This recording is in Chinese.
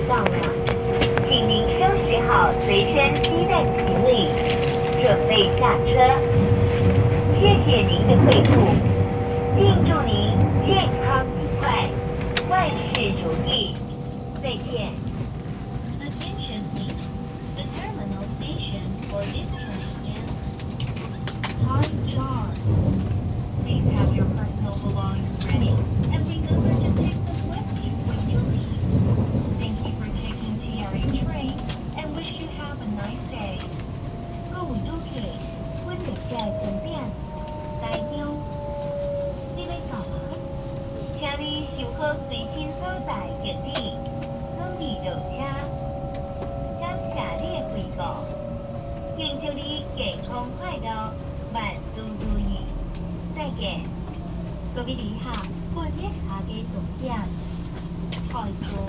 到了，请您收拾好随身携带的行李，准备下车。谢谢您的惠顾，并祝您健康愉快，万事如意。再见。Attention please. The terminal station for this train is Time Jar. Please have your personal belongings ready and remember to take them with you when you leave. Thank you for taking TRA train and wish you have a nice day. 各位旅客，阮列车终点台中，你要干嘛？请你收好随身所在行李，准备落车。感谢你的惠顾，并祝你健康快乐，万事如意。再见。各位旅客，本列车嘅终点台中。